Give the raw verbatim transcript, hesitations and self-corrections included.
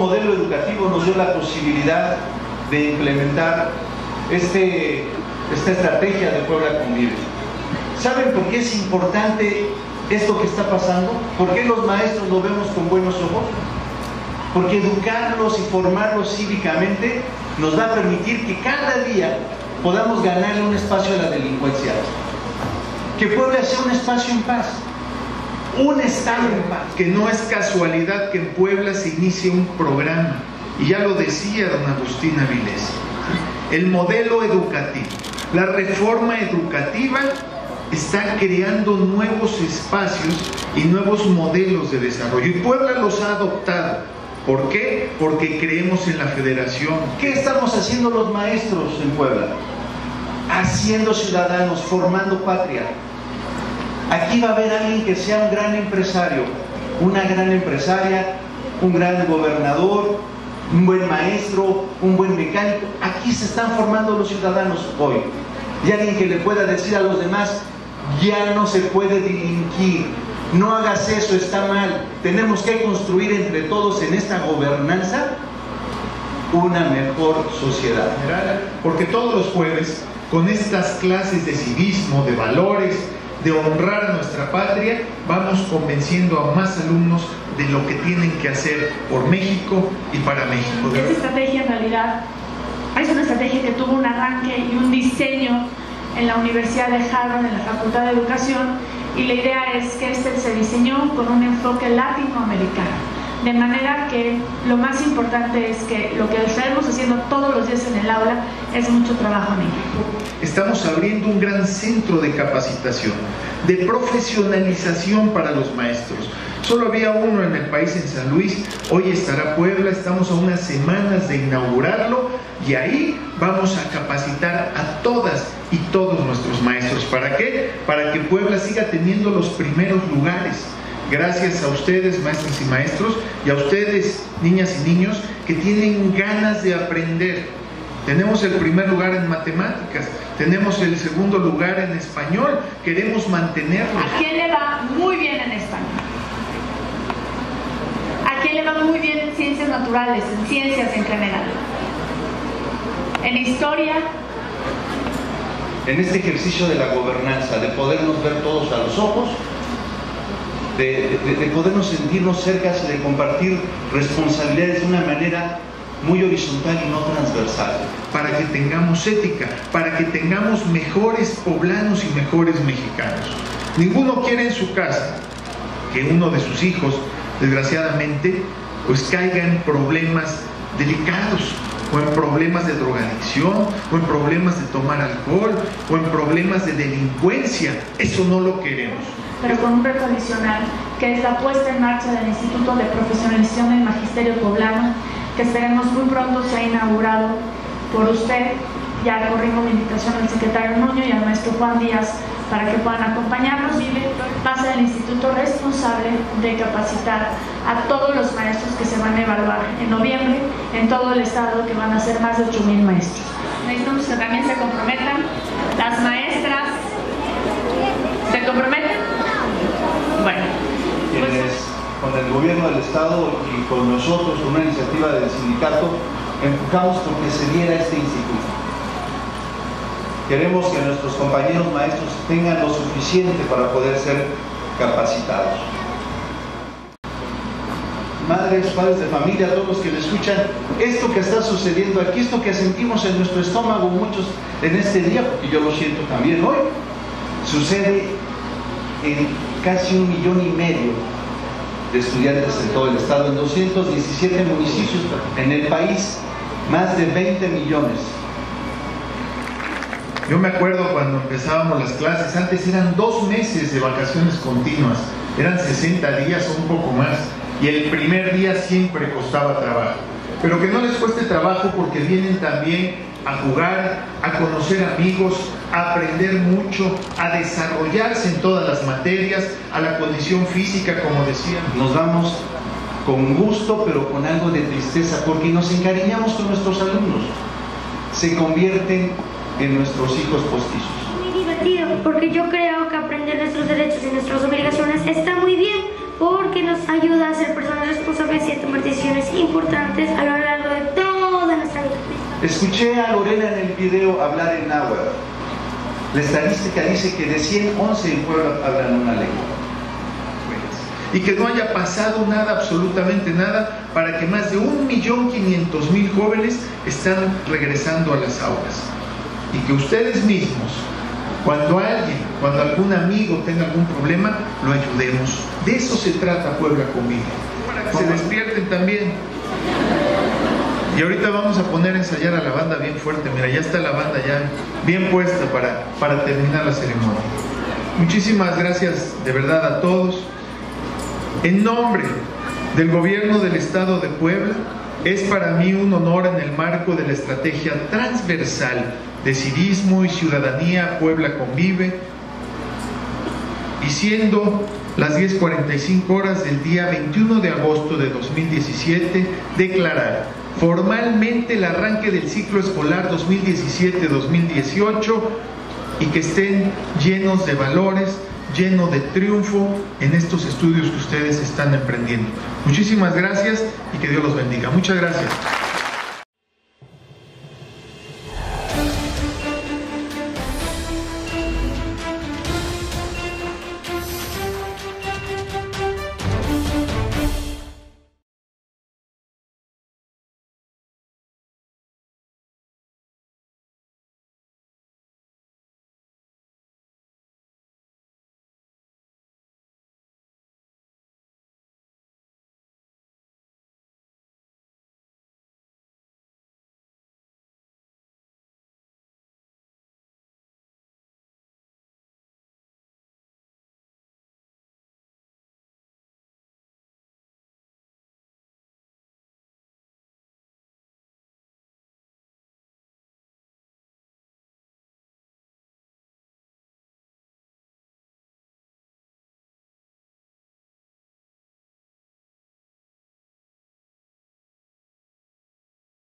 modelo educativo nos dio la posibilidad de implementar este, esta estrategia de Puebla Convive. ¿Saben por qué es importante esto que está pasando? ¿Por qué los maestros lo vemos con buenos ojos? Porque educarlos y formarlos cívicamente nos va a permitir que cada día podamos ganarle un espacio a la delincuencia. Que Puebla sea un espacio en paz, un estado en paz. Que no es casualidad que en Puebla se inicie un programa, y ya lo decía don Agustín Avilés, el modelo educativo, la reforma educativa está creando nuevos espacios y nuevos modelos de desarrollo, y Puebla los ha adoptado. ¿Por qué? Porque creemos en la federación. ¿Qué estamos haciendo los maestros en Puebla? Haciendo ciudadanos, formando patria. Aquí va a haber alguien que sea un gran empresario, una gran empresaria, un gran gobernador, un buen maestro, un buen mecánico. Aquí se están formando los ciudadanos hoy. Y alguien que le pueda decir a los demás, ya no se puede delinquir, no hagas eso, está mal. Tenemos que construir entre todos en esta gobernanza una mejor sociedad. Porque todos los jueves, con estas clases de civismo, de valores, de honrar a nuestra patria, vamos convenciendo a más alumnos de lo que tienen que hacer por México y para México. Esta estrategia en realidad es una estrategia que tuvo un arranque y un diseño en la Universidad de Harvard, en la Facultad de Educación, y la idea es que este se diseñó con un enfoque latinoamericano, de manera que lo más importante es que lo que estaremos haciendo todos los días en el aula es mucho trabajo en equipo. Estamos abriendo un gran centro de capacitación, de profesionalización para los maestros. Solo había uno en el país, en San Luis. Hoy estará Puebla, estamos a unas semanas de inaugurarlo, y ahí vamos a capacitar a todas y todos nuestros maestros. ¿Para qué? Para que Puebla siga teniendo los primeros lugares. Gracias a ustedes, maestras y maestros, y a ustedes, niñas y niños, que tienen ganas de aprender. Tenemos el primer lugar en matemáticas, tenemos el segundo lugar en español, queremos mantenerlo. ¿A quién le va muy bien en español? ¿A quién le va muy bien en ciencias naturales, en ciencias en general? ¿En historia? En este ejercicio de la gobernanza, de podernos ver todos a los ojos, de, de, de podernos sentirnos cerca y de compartir responsabilidades de una manera muy horizontal y no transversal. Para que tengamos ética, para que tengamos mejores poblanos y mejores mexicanos. Ninguno quiere en su casa que uno de sus hijos, desgraciadamente, pues caiga en problemas delicados, o en problemas de drogadicción, o en problemas de tomar alcohol, o en problemas de delincuencia. Eso no lo queremos. Pero con un reto adicional, que es la puesta en marcha del Instituto de Profesionalización del Magisterio Poblano, que esperemos muy pronto sea inaugurado por usted. Ya corrimos la invitación al secretario Nuño y al maestro Juan Díaz para que puedan acompañarnos. Va a ser el instituto responsable de capacitar a todos los maestros que se van a evaluar en noviembre en todo el estado, que van a ser más de ocho mil maestros. Necesitamos que también se comprometan las maestras. ¿Se comprometen? Bueno, quienes con el gobierno del estado y con nosotros, con una iniciativa del sindicato, empujamos porque se diera este instituto. Queremos que nuestros compañeros maestros tengan lo suficiente para poder ser capacitados. Madres, padres de familia, todos los que me escuchan, esto que está sucediendo aquí, esto que sentimos en nuestro estómago muchos en este día, porque yo lo siento también hoy, sucede en casi un millón y medio de estudiantes en todo el estado, en doscientos diecisiete municipios en el país, más de veinte millones. Yo me acuerdo cuando empezábamos las clases, antes eran dos meses de vacaciones continuas, eran sesenta días o un poco más, y el primer día siempre costaba trabajo. Pero que no les cueste trabajo, porque vienen también a jugar, a conocer amigos, a aprender mucho, a desarrollarse en todas las materias, a la condición física, como decían. Nos vamos con gusto, pero con algo de tristeza, porque nos encariñamos con nuestros alumnos. Se convierten en nuestros hijos postizos. Muy divertido, porque yo creo que aprender nuestros derechos y nuestras obligaciones está muy bien, porque nos ayuda a ser personas responsables y a tomar decisiones importantes a lo largo de toda nuestra vida. Escuché a Lorena en el video hablar en náhuatl. La estadística dice que de cien, once en Puebla hablan una lengua. Y que no haya pasado nada, absolutamente nada, para que más de un millón quinientos mil jóvenes están regresando a las aulas. Y que ustedes mismos, cuando alguien, cuando algún amigo tenga algún problema, lo ayudemos. De eso se trata Puebla Convive. Para que se despierten también. Y ahorita vamos a poner a ensayar a la banda bien fuerte. Mira, ya está la banda ya bien puesta para, para terminar la ceremonia. Muchísimas gracias de verdad a todos. En nombre del Gobierno del Estado de Puebla, es para mí un honor en el marco de la estrategia transversal de civismo y ciudadanía Puebla Convive, y siendo las diez cuarenta y cinco horas del día veintiuno de agosto de dos mil diecisiete, declarar formalmente el arranque del ciclo escolar dos mil diecisiete dos mil dieciocho y que estén llenos de valores, lleno de triunfo en estos estudios que ustedes están emprendiendo. Muchísimas gracias y que Dios los bendiga. Muchas gracias.